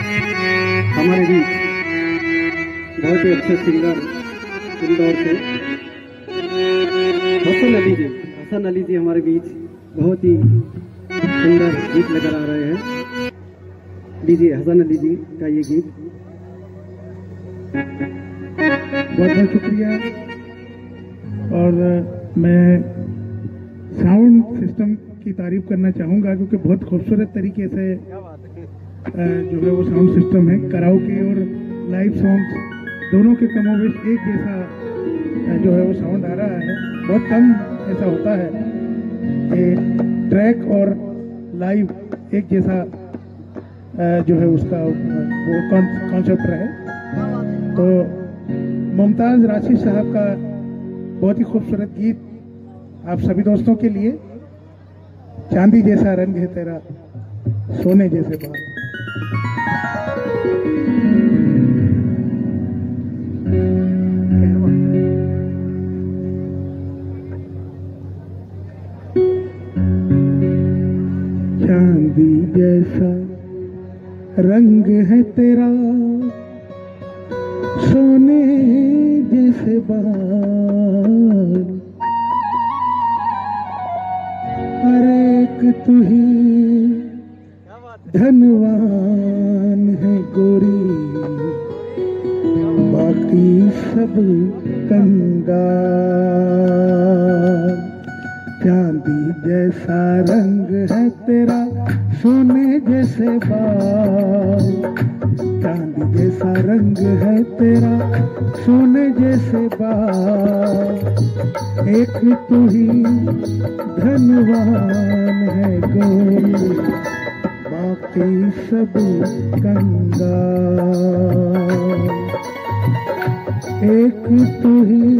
हमारे बीच बहुत ही अच्छे सिंगर इंदौर से हसन अली जी हमारे बीच बहुत ही सुंदर गीत लेकर आ रहे हैं। लीजिए हसन अली जी का ये गीत। बहुत बहुत शुक्रिया। और मैं साउंड सिस्टम की तारीफ करना चाहूँगा क्योंकि बहुत खूबसूरत तरीके से जो है वो साउंड सिस्टम है। कराओके और लाइव सॉन्ग्स दोनों के कमोबेश एक जैसा जो है वो साउंड आ रहा है। बहुत कम ऐसा होता है कि ट्रैक और लाइव एक जैसा जो है उसका वो कॉन्सेप्ट रहे। तो मुमताज़ राशिद साहब का बहुत ही खूबसूरत गीत आप सभी दोस्तों के लिए। चांदी जैसा रंग है तेरा, सोने जैसे बाल। चांदी जैसा रंग है तेरा, सोने जैसे बाल। हर एक तू ही धनवान है गोरी, बाकी सब कंगाल। चांदी जैसा रंग है तेरा, सोने जैसे बाल। चांदी जैसा रंग है तेरा, सोने जैसे बाल। एक तू ही धनवान है गोरी, बाकी सब कंगाल। एक तू ही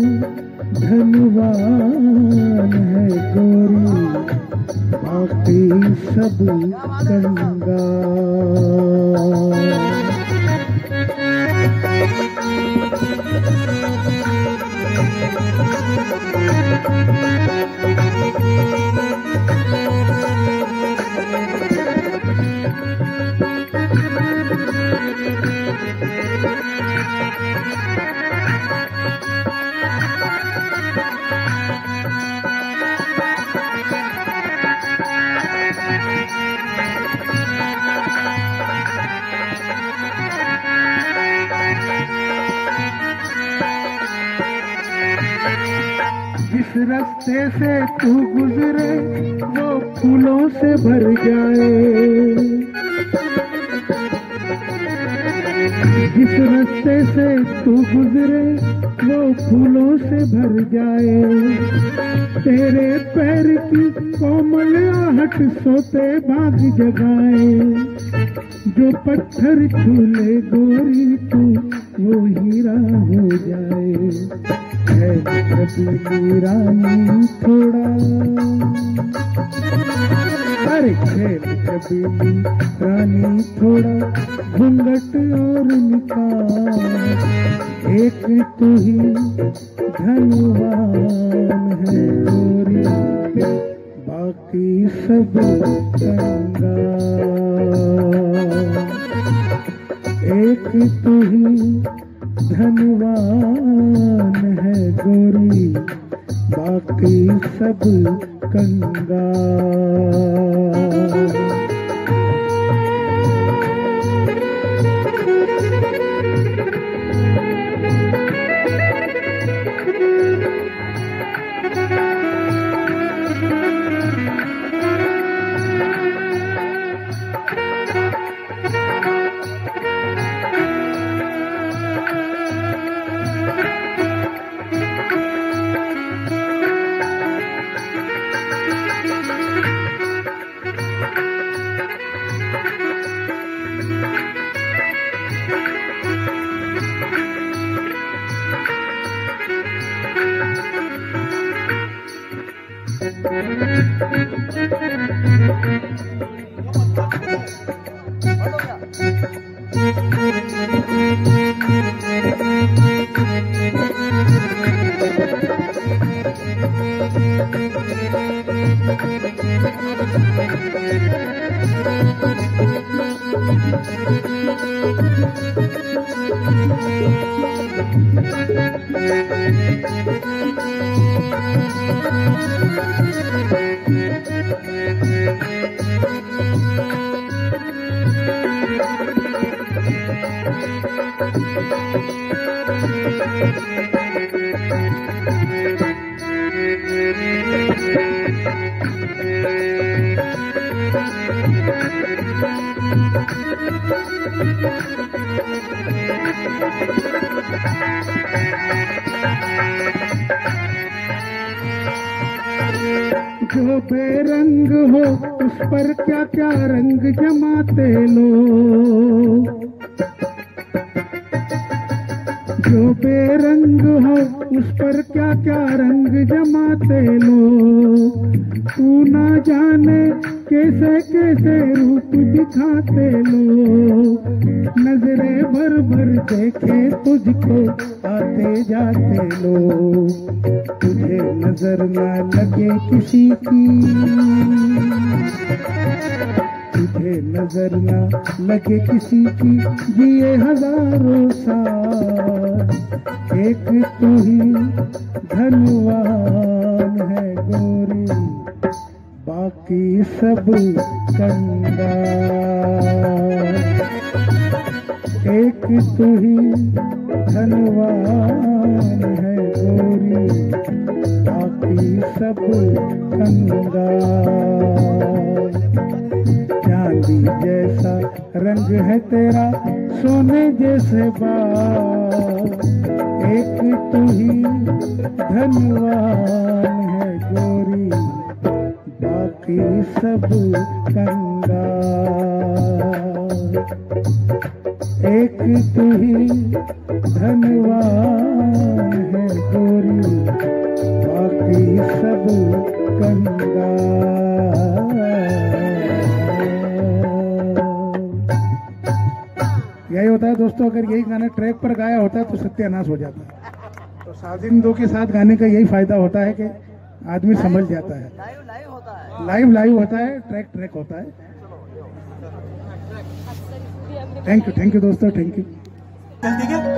धनवान है गोरी, बाकी सब कंगाल। जिस रास्ते से तू गुजरे वो फूलों से भर जाए। जिस रास्ते से तू गुजरे वो फूलों से भर जाए। तेरे पैर की कोमल आहट सोते बाग जगाए। जो पत्थर छूले गोरी तू वो हीरा हो जाए। कबीली रानी थोड़ा, अरे खेल कबीली रानी थोड़ा, घूंघट और निकाल। एक तू ही धनवान है गोरी, बाकी सब कंगाल। एक तू ही धनवान है गोरी, बाकी सब कंगाल। जो बेरंग हो उस पर क्या क्या रंग जमाते लोग, जो बेरंग हो उस पर क्या क्या रंग जमाते लोग, तू ना जाने कैसे कैसे रूप दिखाते लोग, नजरें भर भर देखे तुझको आते जाते लोग, तुझे नजर न लगे किसी की, तुझे नजर न लगे किसी की, जिए हजारों साल, एक तू ही धनवान है गोरी, बाकी सब कंगाल, एक तू ही धनवान है गोरी, बाकी सब कंगाल, चांदी जैसा रंग है तेरा सोने जैसे बाल, एक तू ही धनवान है गोरी, बाकी सब कंगाल, एक तू ही धनवान है गोरी, बाकी सब कंगाल। यही होता है दोस्तों, अगर यही गाना ट्रैक पर गाया होता है तो सत्यानाश हो जाता है। तो साजिन दो के साथ गाने का यही फायदा होता है कि आदमी समझ जाता है, लाइव होता है, ट्रैक होता है। थैंक यू दोस्तों, थैंक यू। ठीक है।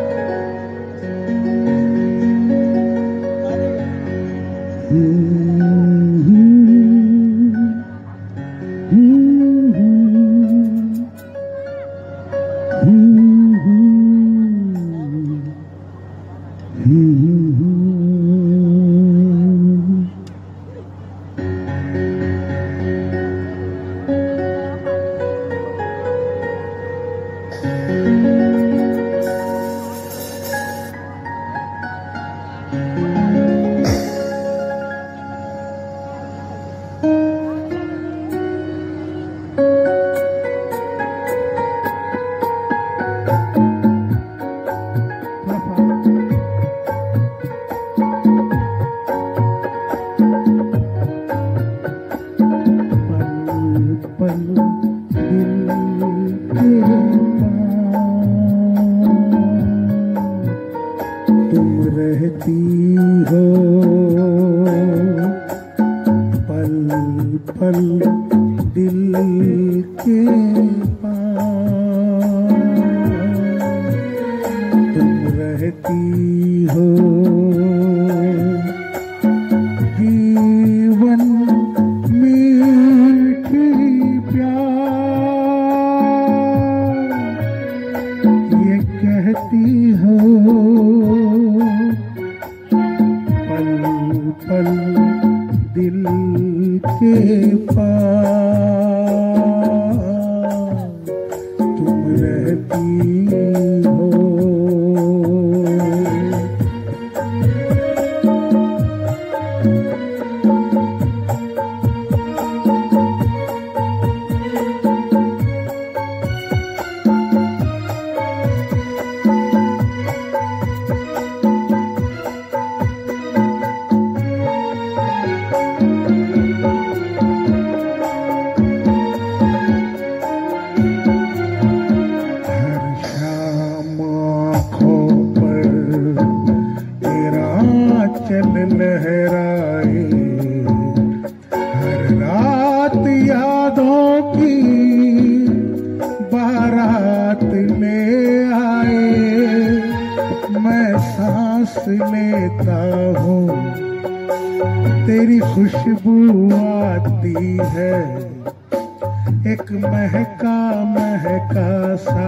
लेता हूँ, तेरी खुशबू आती है, एक महका महका सा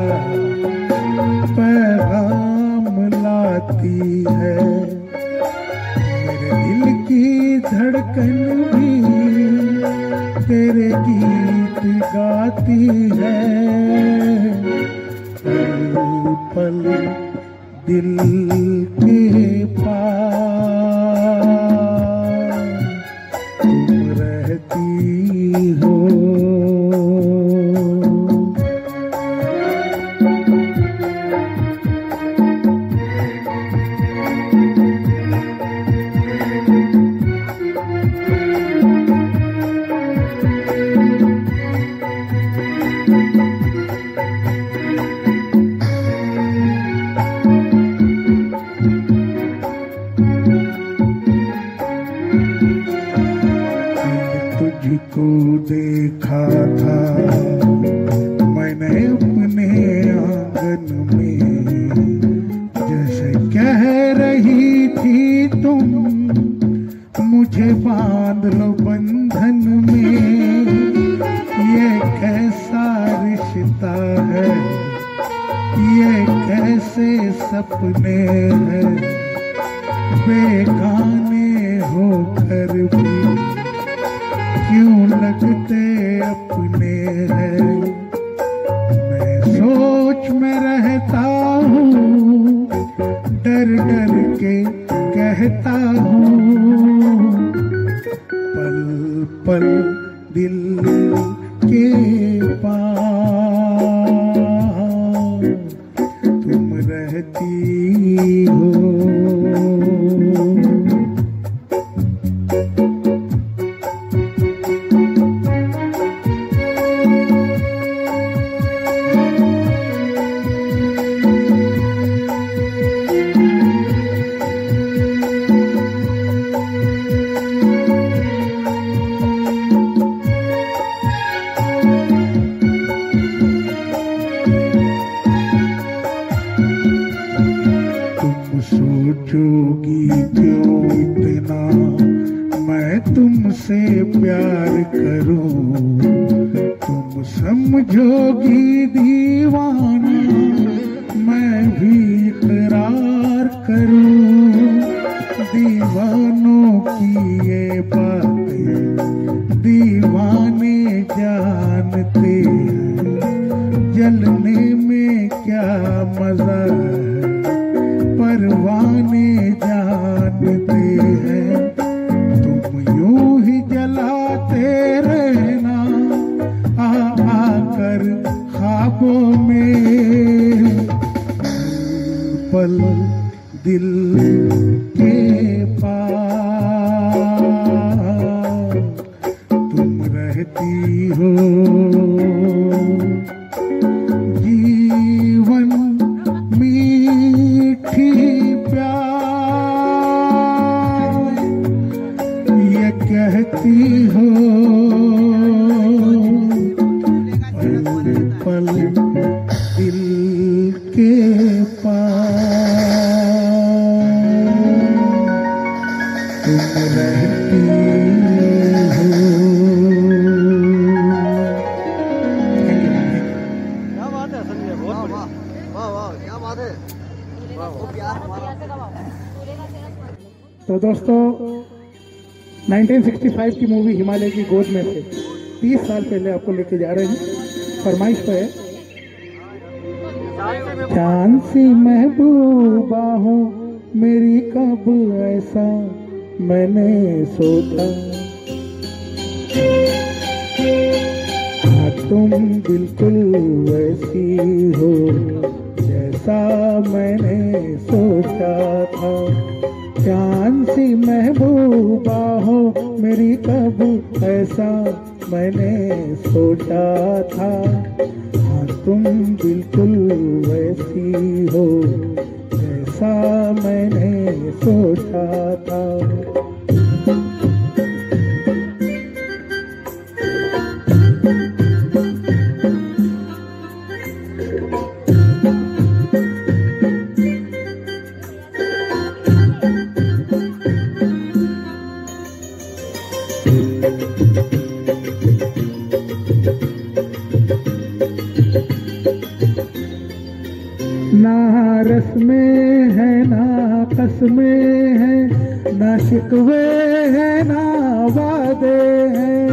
पैगाम लाती है। मेरे दिल की धड़कन भी तेरे गीत गाती है। पल पल दिल के पास तुम रहती हो। तुझको देखा था मैंने अपने आंगन में, जैसे कह रही थी तुम मुझे बांध लो बंधन में। ये कैसा रिश्ता है, ये कैसे सपने हैं, बेगाने होकर भी क्यों लगते अपने हैं। मैं सोच में रहता हूँ, डर डर के कहता हूँ, पल पल दिल के पास तुम रहती हो। सोचोगी क्यों इतना मैं तुमसे प्यार करूं, तुम समझोगी दीवाना मैं भी इकरार करूं। दीवानों की ये बातें दीवाने जानते हैं, जलने में क्या मजा है परवाने जानते हैं। तुम यूं ही जलाते रहना आकर ख्वाबों में, पल दिल के पास तुम रहती हो। जीवन मीठी प्यार ये कहती हो, पल पल दिल के पास तुम रहती हो। क्या बात है संजय, बहुत बढ़िया। वाह वाह क्या बात है। तो दोस्तों 1965 की मूवी हिमालय की गोद में से 30 साल पहले आपको लेके जा रहे हैं। फरमाइश पे है चांद सी महबूबा हो मेरी, कब ऐसा मैंने सोचा, हाँ तुम बिल्कुल वैसी हो जैसा मैंने सोचा था। चांद सी महबूबा हो मेरी, कब ऐसा मैंने सोचा था, हाँ तुम बिल्कुल वैसी हो जैसा मैंने सोचा था। रस्में है ना कसमें है, ना शिकवे है ना वादे हैं।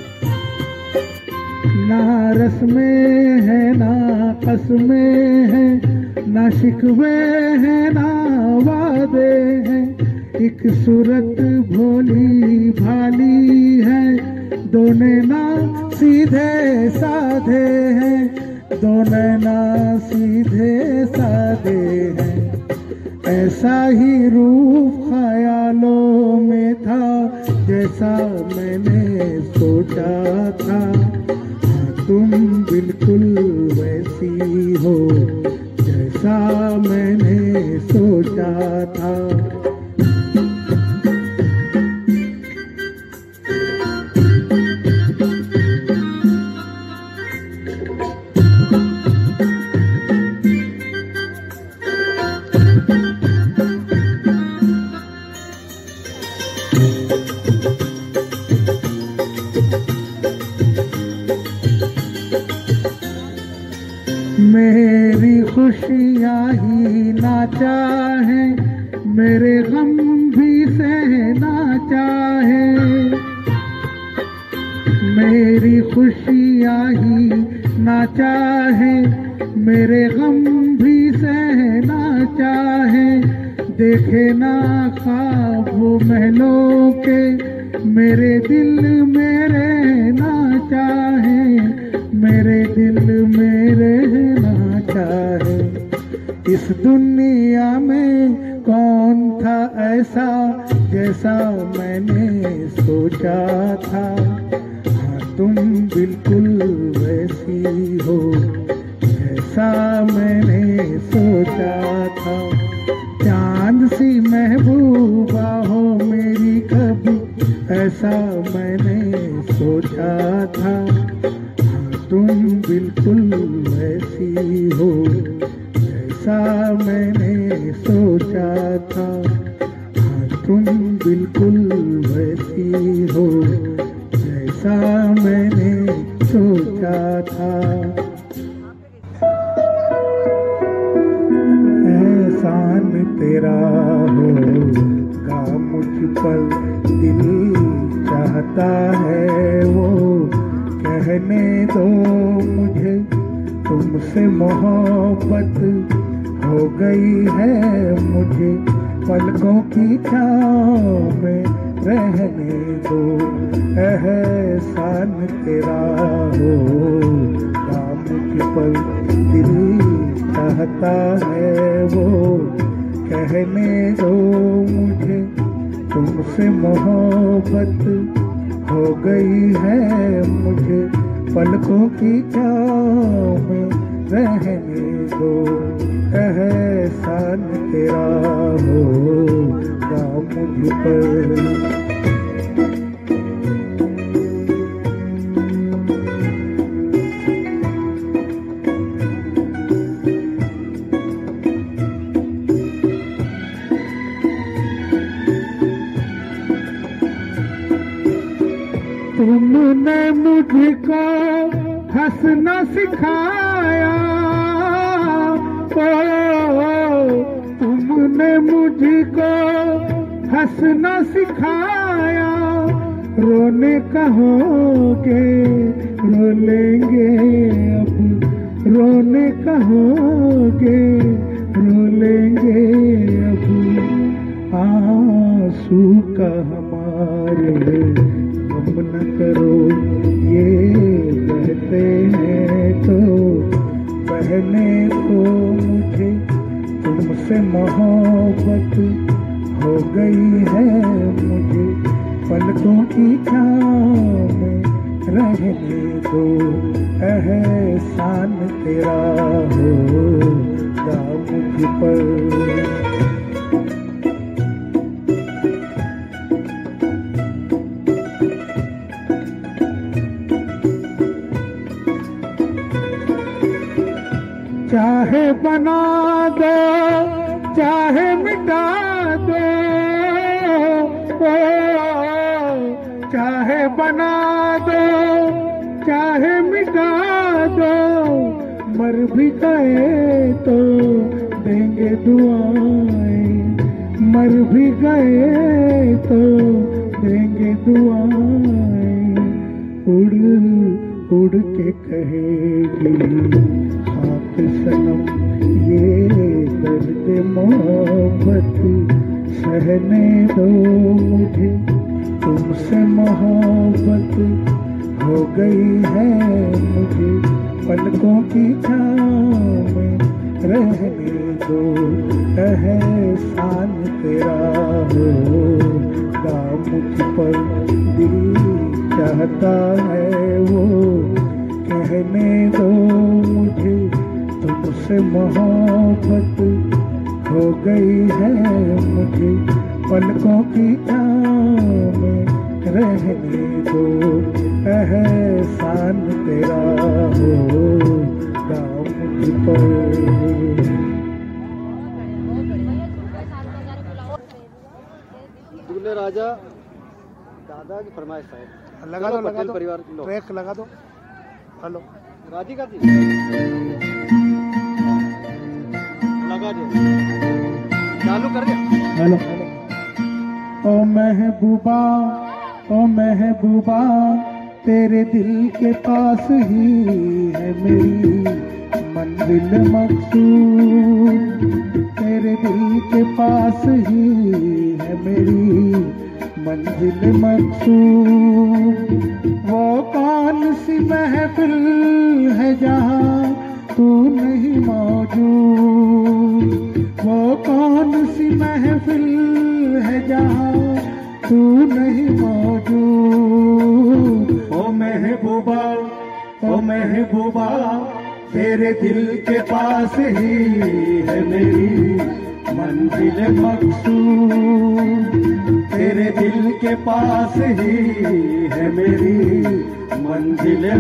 ना रस्में है ना कसमें है, ना शिकवे है ना वादे हैं। एक सूरत भोली भाली है, दोनों ना सीधे साधे हैं, दोनों ना सीधे साधे हैं। ऐसा ही रूप ख्यालों में था जैसा मैंने सोचा था। तुम बिल्कुल वैसी हो जैसा मैंने सोचा था। मेरी खुशियाँ ही ना चाहे, मेरे गम भी सहना चाहे। मेरी खुशियाँ ही ना चाहे, मेरे गम भी सहना चाहे। देखे ना ख्वाब महलों के, मेरे दिल में रहना चाहे, मेरे दिल में रहना चाहे। इस दुनिया में कौन था ऐसा जैसा मैंने सोचा था। हाँ तुम बिल्कुल वैसी हो जैसा मैंने सोचा था। चांद सी महबूबा हो मेरी कभी, ऐसा मैंने सोचा था। तुम बिल्कुल वैसी हो जैसा मैंने सोचा था। हाँ तुम बिल्कुल वैसी हो जैसा मैंने सोचा था। एहसान तेरा होगा मुझ पर, दिल चाहता है वो कहने दो मुझे। तुमसे मोहब्बत हो गई है मुझे, पलकों की छाँव में रहने दो। एहसान तेरा होगा मुझ पर, दिल चाहता है वो कहने दो मुझे। तुमसे मोहब्बत हो गई है मुझे, पलकों की छाँव में रहने दो। एहसान तेरा होगा मुझ पर। तुमने मुझको हंसना सिखाया, तुमने मुझको हंसना सिखाया। रोने कहोगे रो लेंगे अब, रोने कहोगे रो लेंगे अब। आंसू का हमारे गम न करो, ये बहते हैं तो बहने को मुझे। तुमसे मोहब्बत हो गई है मुझे, पलकों की छाँव में रहने दो। एहसान तेरा होगा मुझ पर। चाहे बना दो चाहे मिटा दो, चाहे बना दो चाहे मिटा दो। मर भी गए तो देंगे दुआएं, मर भी गए तो देंगे दुआएं। उड़ उड़ के कहेगी खाक सनम ये दर्द मोहब्बत, सहने दो मुझे तुमसे मोहब्बत हो गई है मुझे, पलकों की छाँव में रहने दो, एहसान तेरा होगा मुझ पर, दिल चाहता है वो कहने दो मुझे तुमसे मोहब्बत हो गई है मुझे, पलकों की छाँव में रहने दो, एहसान तेरा होगा मुझ पर। दूल्हे राजा दादा की फरमाइश है, लगा दो पटेल परिवार के लोग ट्रैक लगा दो। हेलो राधिका जी लगा दे, चालू कर दे। हेलो ओ महबूबा, ओ महबूबा तेरे दिल के पास ही है मेरी मंजिल मकसूद, तेरे दिल के पास ही है मेरी मंजिल मकसूद। वो कौन सी महफिल है जहाँ तू नहीं मौजूद, वो कौन सी महफिल है जहाँ तू नहीं मौजूद। ओ महबूबा, ओ महबूबा तेरे दिल के पास ही है मेरी मंजिल मकसूद, तेरे दिल के पास ही है मेरी मंजिल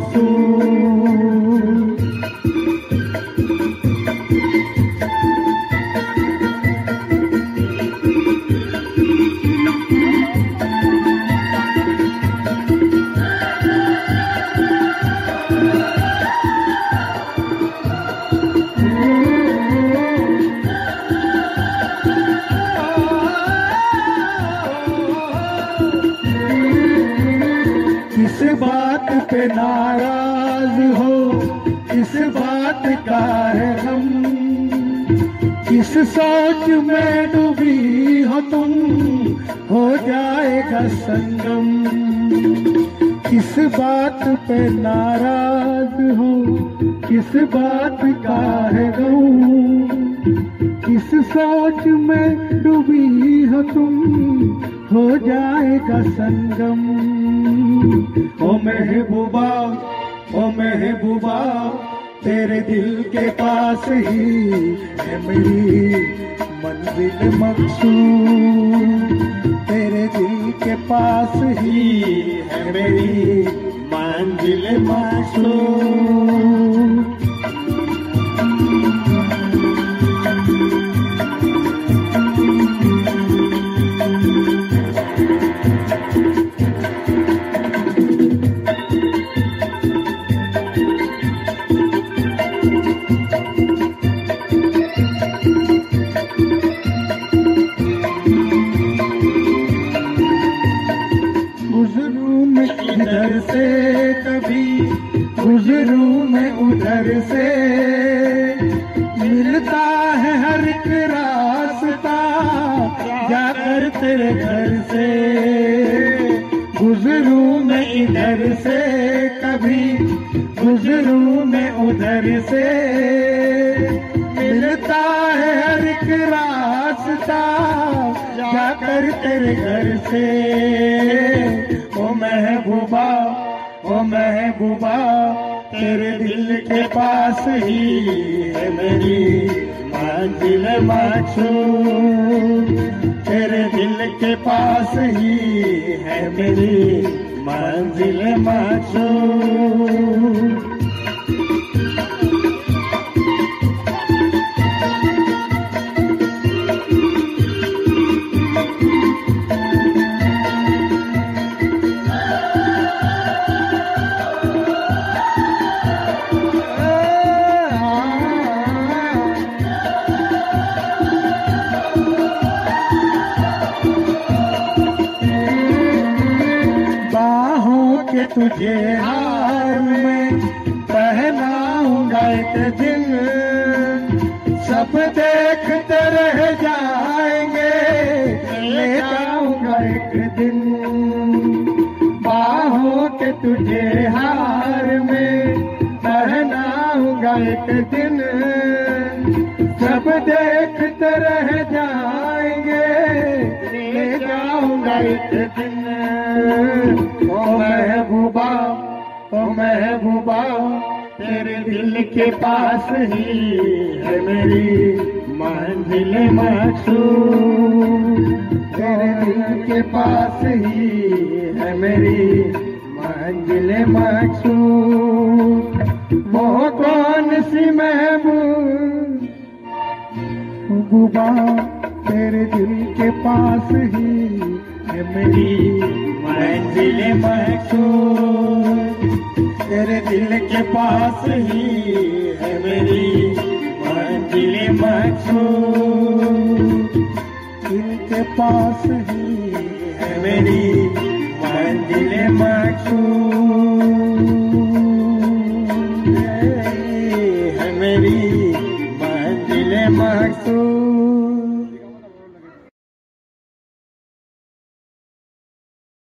मकसूद। किस बात पे नाराज हो, किस बात का है गम, किस सोच में डूबी हो तुम, हो जाएगा संगम। किस बात पे नाराज हो, किस बात का है गम, किस सोच में डूबी हो तुम, हो जाएगा संगम। ओ महबूबा, ओ महबूबा तेरे दिल के पास ही है मेरी मंजिल मकसूद, तेरे दिल के पास ही है मेरी मंजिल मकसूद। इधर से कभी गुजरूं मैं उधर से, मिलता है हर एक रास्ता जाकर तेरे घर से। गुजरूं मैं इधर से कभी गुजरूं मैं उधर से, मिलता है हर एक रास्ता जाकर तेरे घर से। ओ महबूबा, ओ महबूबा तेरे दिल के पास ही है मेरी मंजिल मकसूद, तेरे दिल के पास ही है मेरी मंजिल मकसूद। तुझे हार में पहनाऊंगा एक दिन, सब देखते रह जाएंगे, ले जाऊंगा एक दिन। बाहों के तुझे हार में पहनाऊंगा एक दिन, सब देखते रह जाएंगे, ले जाऊंगा एक दिन। ओ महबूबा, ओ महबूबा, तेरे दिल के पास ही है मेरी मंजिल मकसूद, तेरे दिल के पास ही है मेरी मंजिल मकसूद। वो कौन सी महबूबा, तेरे दिल के पास ही है मेरी मंजिल मकसूद, तेरे दिल के पास ही है मेरी मंजिल मकसूद, दिल के पास ही है मेरी मंजिल मकसूद।